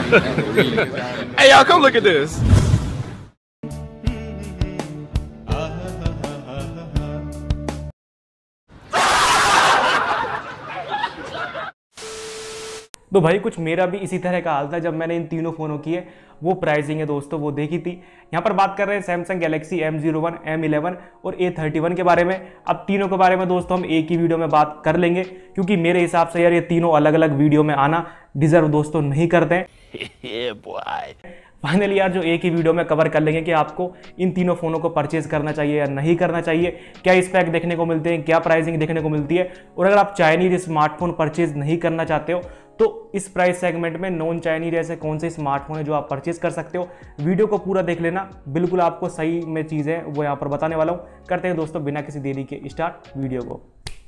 Hey y'all, come look at this. तो भाई कुछ मेरा भी इसी तरह का हाल था जब मैंने इन तीनों फ़ोनों की है वो प्राइसिंग है दोस्तों वो देखी थी। यहाँ पर बात कर रहे हैं सैमसंग गैलेक्सी M01, M11 और A31 के बारे में। अब तीनों के बारे में दोस्तों हम एक ही वीडियो में बात कर लेंगे, क्योंकि मेरे हिसाब से यार ये तीनों अलग अलग वीडियो में आना डिजर्व दोस्तों नहीं करते हैं। फाइनली यार जो एक ही वीडियो में कवर कर लेंगे कि आपको इन तीनों फ़ोनों को परचेज करना चाहिए या नहीं करना चाहिए, क्या स्पेक देखने को मिलते हैं, क्या प्राइसिंग देखने को मिलती है, और अगर आप चाइनीज स्मार्टफोन परचेज नहीं करना चाहते हो तो इस प्राइस सेगमेंट में नॉन चाइनीज ऐसे कौन से स्मार्टफोन है जो आप परचेज कर सकते हो। वीडियो को पूरा देख लेना, बिल्कुल आपको सही में चीज़ें वो यहाँ पर बताने वाला हूँ। करते हैं दोस्तों बिना किसी देरी के स्टार्ट वीडियो को।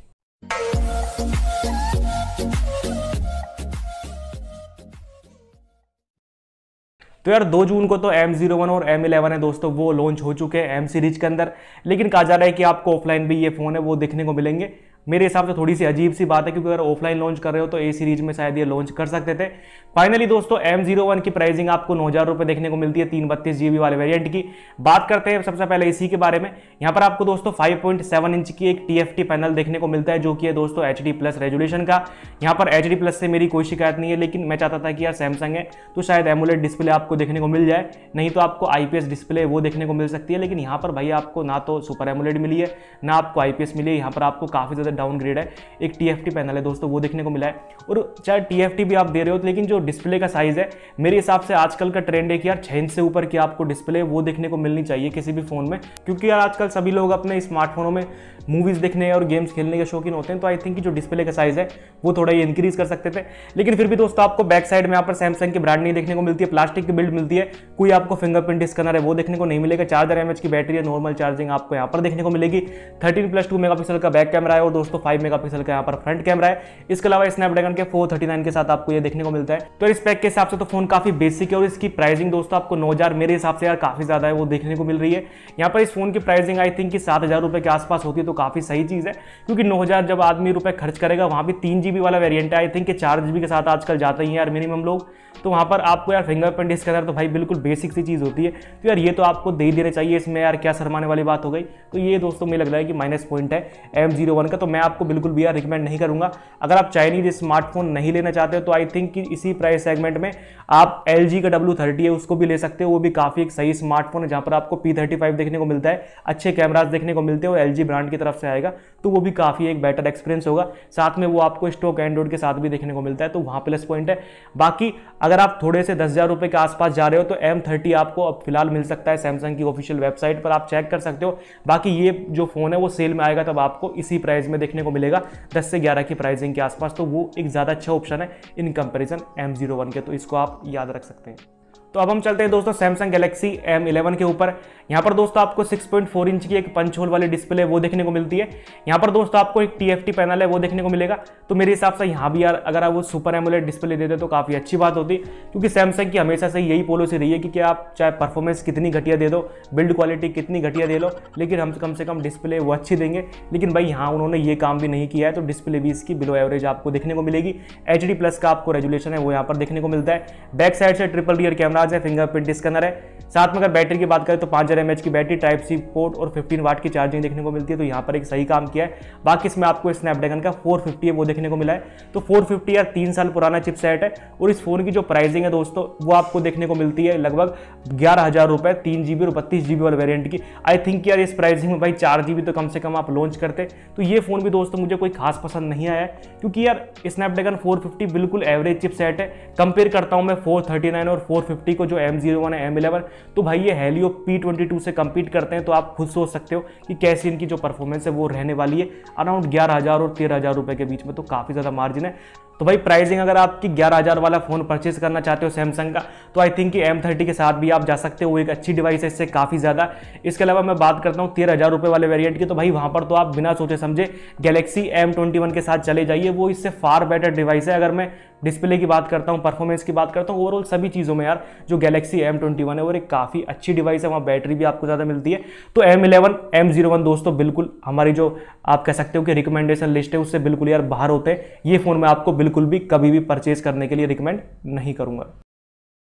तो यार 2 जून को तो M01 और M11 है दोस्तों वो लॉन्च हो चुके हैं M सीरीज के अंदर, लेकिन कहा जा रहा है कि आपको ऑफलाइन भी ये फ़ोन है वो देखने को मिलेंगे। मेरे हिसाब से थोड़ी सी अजीब सी बात है, क्योंकि अगर ऑफलाइन लॉन्च कर रहे हो तो A सीरीज में शायद ये लॉन्च कर सकते थे। फाइनली दोस्तों M01 की प्राइसिंग आपको 9,000 रुपये देखने को मिलती है 332 GB वाले वेरिएंट की। बात करते हैं सबसे पहले इसी के बारे में। यहाँ पर आपको दोस्तों 5.7 इंच की एक TFT पैनल देखने को मिलता है जो कि है दोस्तों HD+ रेजोल्यूशन का। यहाँ पर HD+ से मेरी कोई शिकायत नहीं है, लेकिन मैं चाहता था कि यार सैमसंग है तो शायद एमोलेड डिस्प्ले आपको देखने को मिल जाए, नहीं तो आपको IPS डिस्प्ले वो देखने को मिल सकती है। लेकिन यहाँ पर भाई आपको ना तो सुपर एमोलेड मिली है ना आपको IPS मिली है, यहाँ पर आपको काफ़ी ज़्यादा डाउनग्रेड है। एक TFT पैनल है दोस्तों वो देखने को मिला है, और चाहे TFT भी आप दे रहे हो लेकिन जो डिस्प्ले का साइज है मेरे हिसाब से आजकल का ट्रेंड है कि यार 6 इंच से ऊपर की आपको डिस्प्ले वो देखने को मिलनी चाहिए किसी भी फोन में, क्योंकि यार आजकल सभी लोग अपने स्मार्टफोनों में मूवीज देखने और गेम्स खेलने के शौकीन होते हैं। तो आई थिंक कि जो डिस्प्ले का साइज है वो थोड़ा ये इंक्रीज कर सकते थे। लेकिन फिर भी दोस्तों आपको बैक साइड में यहाँ पर सैमसंग की ब्रांड नहीं देखने को मिलती है, प्लास्टिक की बिल्ड मिलती है, कोई आपको फिंगरप्रिंट स्कैनर है वो देखने को नहीं मिलेगा। 4000 mAh की बैटरी है, नॉर्मल चार्जिंग आपको यहाँ पर देखने को मिलेगी। 13+2 मेगापिक्सल का बैक कैमरा है और दोस्तों 5 मेगापिक्सल का यहाँ पर फ्रंट कैमरा है। इसके अलावा स्नैपड्रैगन के 439 के साथ आपको ये देखने को मिलता है। तो इस पैक के हिसाब से तो फोन काफी बेसिक है, और इसकी प्राइसिंग दोस्तों आपको 9,000 मेरे हिसाब से यार काफी ज्यादा है वो देखने को मिल रही है। यहाँ पर इस फोन की प्राइसिंग आई थिंक कि 7,000 रुपए के आसपास होती है, तो काफी सही चीज है, क्योंकि 9,000 जब आदमी रुपए खर्च करेगा, वहां भी 3 GB वाला वेरिएंट है, आई थिंक कि 4 GB के साथ आजकल जाते ही यार मिनिमम लोग, तो वहां पर आपको यार फिंगरप्रिंट स्कैनर तो भाई बिल्कुल बेसिक सी चीज होती है, तो यार ये तो आपको दे ही देना चाहिए। इसमें यार क्या शर्माने वाली बात हो गई। तो ये दोस्तों मुझे लग रहा है कि माइनस पॉइंट है M01 का, तो मैं आपको बिल्कुल भी यार रिकमेंड नहीं करूंगा। अगर आप चाइनीज स्मार्टफोन नहीं लेना चाहते हो तो आई थिंक कि इसी प्राइस सेगमेंट में आप LG का W30 है उसको भी ले सकते हो, वो भी काफी एक सही स्मार्टफोन है, जहां पर आपको P35 देखने को मिलता है, अच्छे कैमरास देखने को मिलते हैं और LG ब्रांड की तरफ से आएगा, तो वो भी काफी एक बेटर एक्सपीरियंस होगा। साथ में वो आपको स्टॉक एंड्रॉइड के साथ भी देखने को मिलता है, तो वहां प्लस पॉइंट है। बाकी अगर आप थोड़े से 10,000 रुपए के आसपास जा रहे हो तो M30 आपको अब फिलहाल मिल सकता है सैमसंग की ऑफिशियल वेबसाइट पर, आप चेक कर सकते हो। बाकी ये जो फोन है वो सेल में आएगा तब आपको इसी प्राइस में देखने को मिलेगा 10 से 11 की प्राइसिंग के आसपास, तो वो एक ज्यादा अच्छा ऑप्शन है इन कंपैरिजन M01 के, तो इसको आप याद रख सकते हैं। तो अब हम चलते हैं दोस्तों सैमसंग गैलेक्सी M11 के ऊपर। यहाँ पर दोस्तों आपको 6.4 इंच की एक पंच होल वाली डिस्प्ले वो देखने को मिलती है। यहाँ पर दोस्तों आपको एक TFT पैनल है वो देखने को मिलेगा। तो मेरे हिसाब से यहाँ भी यार अगर आप वो सुपर एमोलेड डिस्प्ले देते तो काफ़ी अच्छी बात होती, क्योंकि सैमसंग की हमेशा से यही पॉलिसी रही है कि आप चाहे परफॉर्मेंस कितनी घटिया दे दो, बिल्ड क्वालिटी कितनी घटिया दे लो, लेकिन हम कम से कम डिस्प्ले वो अच्छी देंगे। लेकिन भाई यहाँ उन्होंने ये काम भी नहीं किया है, तो डिस्प्ले भी इसकी बिलो एवरेज आपको देखने को मिलेगी। HD+ का आपको रेजुलेशन है वो यहाँ पर देखने को मिलता है। बैक साइड से ट्रिपल रियर कैमराज है, फिंगरप्रिंट स्कैनर है। साथ में अगर बैटरी की बात करें तो 5000 mAh की बैटरी, Type-C पोर्ट और 15 वाट की चार्जिंग देखने को मिलती है, तो यहाँ पर एक सही काम किया है। बाकी इसमें आपको स्नैपड्रैगन का 450 है वो देखने को मिला है। तो 450 यार 3 साल पुराना चिपसेट है, और इस फोन की जो प्राइसिंग है दोस्तों वो आपको देखने को मिलती है लगभग 11,000 रुपए 3 GB और 32 GB वाले वेरिएंट की। आई थिंक यार इस प्राइसिंग में भाई 4 GB तो कम से कम आप लॉन्च करते, तो ये फोन भी दोस्तों मुझे कोई खास पसंद नहीं आया, क्योंकि यार स्नैपड्रैगन 450 बिल्कुल एवरेज चिपसेट है। कंपेयर करता हूं मैं 439 और 450 को जो M01 है M11, तो भाई ये हेलियो P22 से कंपीट करते हैं, तो आप खुद सोच सकते हो कि कैसी इनकी जो परफॉर्मेंस है वो रहने वाली है। अराउंड 11,000 और 13,000 रुपए के बीच में, तो काफी ज्यादा मार्जिन है। तो भाई प्राइसिंग अगर आपकी 11,000 वाला फोन परचेज करना चाहते हो सैमसंग का, तो आई थिंक कि M30 के साथ भी आप जा सकते हो, वो एक अच्छी डिवाइस है इससे काफी ज्यादा। इसके अलावा मैं बात करता हूँ 13,000 रुपए वाले वेरिएंट की, तो भाई वहां पर तो आप बिना सोचे समझे गैलेक्सी M21 के साथ चले जाइए, वो इससे फार बेटर डिवाइस है। अगर मैं डिस्प्ले की बात करता हूँ, परफॉर्मेंस की बात करता हूँ, ओवरऑल सभी चीज़ों में यार जो गैलेक्सी M21 है वो एक काफ़ी अच्छी डिवाइस है, वहाँ बैटरी भी आपको ज़्यादा मिलती है। तो M11 M01 दोस्तों बिल्कुल हमारी जो आप कह सकते हो कि रिकमेंडेशन लिस्ट है उससे बिल्कुल यार बाहर होते हैं। ये फ़ोन मैं आपको बिल्कुल भी कभी भी परचेज करने के लिए रिकमेंड नहीं करूँगा।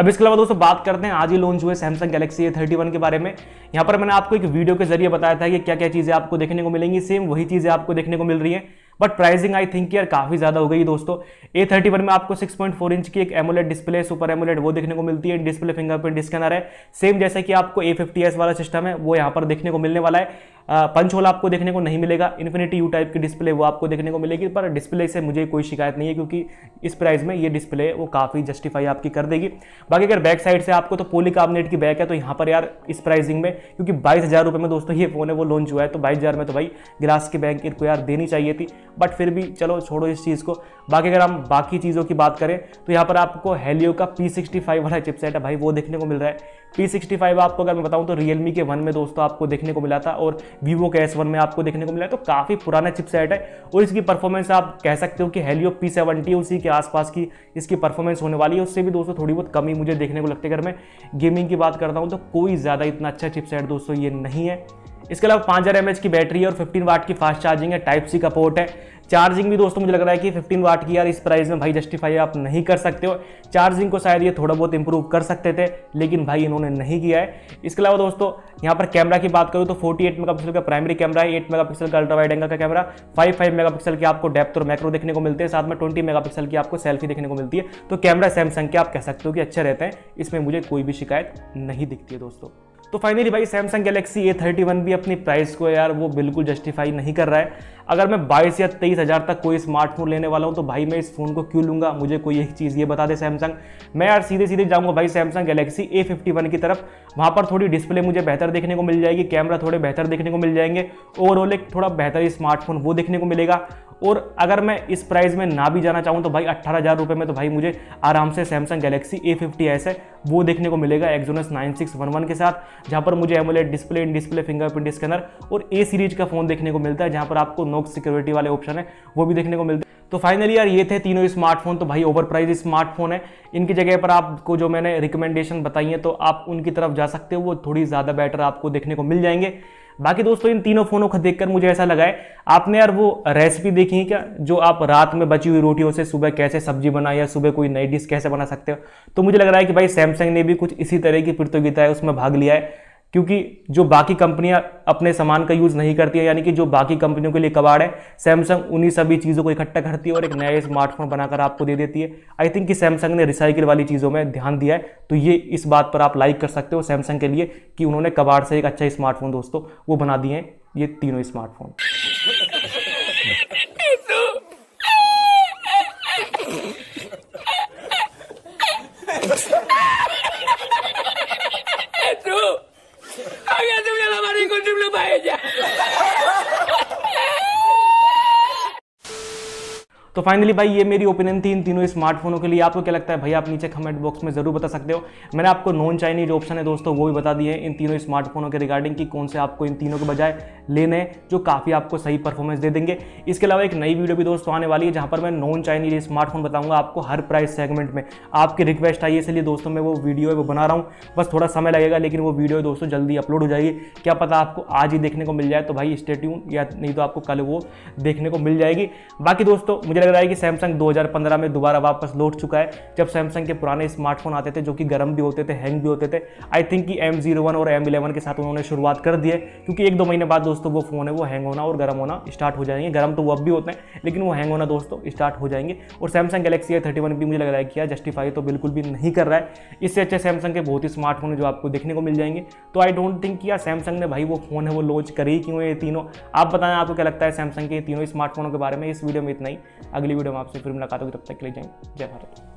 अब इसके अलावा दोस्तों बात करते हैं आज ही लॉन्च हुए सैमसंग गैलेक्सी A31 के बारे में। यहाँ पर मैंने आपको एक वीडियो के जरिए बताया था कि क्या क्या चीजें आपको देखने को मिलेंगी, सेम वही चीजें आपको देखने को मिल रही हैं, बट प्राइसिंग आई थिंक यार काफी ज्यादा हो गई दोस्तों। A31 में आपको 6.4 इंच की एक एमोलेड डिस्प्ले, सुपर एमोलेड वो देखने को मिलती है, डिस्प्ले फिंगरप्रिंट स्कैनर है, सेम जैसे कि आपको A50s वाला सिस्टम है वो यहाँ पर देखने को मिलने वाला है। पंच होल आपको देखने को नहीं मिलेगा, इन्फिनिटी यू टाइप की डिस्प्ले वो आपको देखने को मिलेगी, पर डिस्प्ले से मुझे कोई शिकायत नहीं है क्योंकि इस प्राइस में ये डिस्प्ले वो काफी जस्टिफाई आपकी कर देगी। बाकी अगर बैक साइड से आपको तो पॉलीकार्बोनेट की बैक है, तो यहाँ पर यार इस प्राइसिंग में क्योंकि 22,000 रुपये में दोस्तों ये फोन है वो लॉन्च हुआ है, तो 22,000 में तो भाई ग्लास की बैक इनको यार देनी चाहिए थी, बट फिर भी चलो छोड़ो इस चीज़ को। बाकी अगर हम बाकी चीज़ों की बात करें तो यहाँ पर आपको हेलियो का P65 वाला चिपसेट है भाई वो देखने को मिल रहा है। P65 आपको अगर मैं बताऊं तो रियलमी के 1 में दोस्तों आपको देखने को मिला था और वीवो के S1 में आपको देखने को मिला है, तो काफ़ी पुराना चिपसेट है और इसकी परफॉर्मेंस आप कह सकते हो कि हेलियो P70 उसी के आसपास की इसकी परफॉर्मेंस होने वाली है, उससे भी दोस्तों थोड़ी बहुत कमी मुझे देखने को लगती है। अगर मैं गेमिंग की बात करता हूँ तो कोई ज़्यादा इतना अच्छा चिपसेट दोस्तों ये नहीं है। इसके अलावा 5000 mAh की बैटरी है और 15 वाट की फास्ट चार्जिंग है, टाइप सी का पोर्ट है। चार्जिंग भी दोस्तों मुझे लग रहा है कि 15 वाट की यार इस प्राइस में भाई जस्टिफाई आप नहीं कर सकते हो। चार्जिंग को शायद ये थोड़ा बहुत इंप्रूव कर सकते थे लेकिन भाई इन्होंने नहीं किया है। इसके अलावा दोस्तों यहाँ पर कैमरा की बात करूँ तो 48 मेगापिक्सल का प्राइमरी कैमरा है, 8 मेगापिक्सल का अल्ट्रा वाइड एंगल का कैमरा, 5 मेगापिक्सल के आपको डेप्थ और मैक्रो देखने को मिलते हैं, साथ में 20 मेगापिक्सल की आपको सेल्फी देखने को मिलती है। तो कैमरा सैमसंग के आप कह सकते हो कि अच्छे रहते हैं, इसमें मुझे कोई भी शिकायत नहीं दिखती है दोस्तों। तो फाइनली भाई सैमसंग गैलेक्सी A31 भी अपनी प्राइस को यार वो बिल्कुल जस्टिफाई नहीं कर रहा है। अगर मैं 22 या 23 हज़ार तक कोई स्मार्टफोन लेने वाला हूं तो भाई मैं इस फोन को क्यों लूंगा, मुझे कोई एक चीज़ ये बता दे सैमसंग। मैं यार सीधे सीधे जाऊंगा भाई सैमसंग गैलेक्सी A51 की तरफ, वहां पर थोड़ी डिस्प्ले मुझे बेहतर देखने को मिल जाएगी, कैमरा थोड़े बेहतर देखने को मिल जाएंगे, ओवरऑल एक थोड़ा बेहतर स्मार्टफोन वो देखने को मिलेगा। और अगर मैं इस प्राइस में ना भी जाना चाहूँ तो भाई 18,000 रुपये में तो भाई मुझे आराम से सैमसंग गैलेक्सी A50s है वो देखने को मिलेगा एक्सोनस 9611 के साथ, जहाँ पर मुझे AMOLED display, in display fingerprint scanner और A सीरीज का फोन देखने को मिलता है, जहाँ पर आपको नॉक्स सिक्योरिटी वाले ऑप्शन है वो भी देखने को मिलते हैं। तो फाइनली यार ये थे तीनों स्मार्टफोन, तो भाई ओवर प्राइस स्मार्टफोन है, इनकी जगह पर आपको जो मैंने रिकमेंडेशन बताई है तो आप उनकी तरफ जा सकते हो, वो थोड़ी ज़्यादा बेटर आपको देखने को मिल जाएंगे। बाकी दोस्तों इन तीनों फोनों को देखकर मुझे ऐसा लगा है, आपने यार वो रेसिपी देखी है क्या जो आप रात में बची हुई रोटियों से सुबह कैसे सब्जी बनाए या सुबह कोई नई डिश कैसे बना सकते हो, तो मुझे लग रहा है कि भाई सैमसंग ने भी कुछ इसी तरह की प्रतियोगिता है उसमें भाग लिया है, क्योंकि जो बाकी कंपनियां अपने सामान का यूज नहीं करती है, यानी कि जो बाकी कंपनियों के लिए कबाड़ है, सैमसंग उन्हीं सभी चीज़ों को इकट्ठा करती है और एक नया स्मार्टफोन बनाकर आपको दे देती है। आई थिंक कि सैमसंग ने रिसाइकिल वाली चीज़ों में ध्यान दिया है, तो ये इस बात पर आप लाइक कर सकते हो सैमसंग के लिए कि उन्होंने कबाड़ से एक अच्छा स्मार्टफोन दोस्तों वो बना दिए हैं ये तीनों स्मार्टफोन। तो फाइनली भाई ये मेरी ओपिनियन थी इन तीनों स्मार्टफोनों के लिए। आपको क्या लगता है भाई आप नीचे कमेंट बॉक्स में जरूर बता सकते हो। मैंने आपको नॉन चाइनीज ऑप्शन है दोस्तों वो भी बता दिए हैं इन तीनों स्मार्टफोनों के रिगार्डिंग कि कौन से आपको इन तीनों के बजाय लेने हैं जो काफ़ी आपको सही परफॉर्मेंस दे देंगे। इसके अलावा एक नई वीडियो भी दोस्तों आने वाली है जहाँ पर मैं नॉन चाइनीज स्मार्टफोन बताऊंगा आपको हर प्राइस सेगमेंट में। आपकी रिक्वेस्ट आई है इसलिए दोस्तों मैं वो वीडियो है वो बना रहा हूँ, बस थोड़ा समय लगेगा लेकिन वो वीडियो दोस्तों जल्दी अपलोड हो जाएगी। क्या पता आपको आज ही देखने को मिल जाए, तो भाई स्टे ट्यून, या नहीं तो आपको कल वो देखने को मिल जाएगी। बाकी दोस्तों मुझे लग रहा है कि सैमसंग 2015 में दोबारा वापस लौट चुका है, जब सैमसंग के पुराने स्मार्टफोन आते थे जो कि गर्म भी होते थे, हैंग भी होते थे। आई थिंक कि M01 और M11 के साथ उन्होंने शुरुआत कर दी है, क्योंकि 1-2 महीने बाद दोस्तों वो फोन है वो हैंग होना और गर्म होना स्टार्ट हो जाएंगे। गर्म तो वो अब भी होते हैं लेकिन वो हैंग होना दोस्तों स्टार्ट हो जाएंगे। और सैमसंग गैलेक्सी A31 भी मुझे लग रहा है कि जस्टिफाई तो बिल्कुल भी नहीं कर रहा है। इससे अच्छे सैमसंग के बहुत ही स्मार्टफोन है जो आपको देखने को मिल जाएंगे। तो आई डोंट थिंक कि यार सैमसंग ने भाई वो फोन है वो लॉन्च करी क्यों ये तीनों। आप बताएं आपको क्या लगता है सैमसंग के तीनों स्मार्टफोनों के बारे में। इस वीडियो में इतना ही, अगली वीडियो में आपसे फिर मुलाकात होगी, तब तक के लिए जय भारत।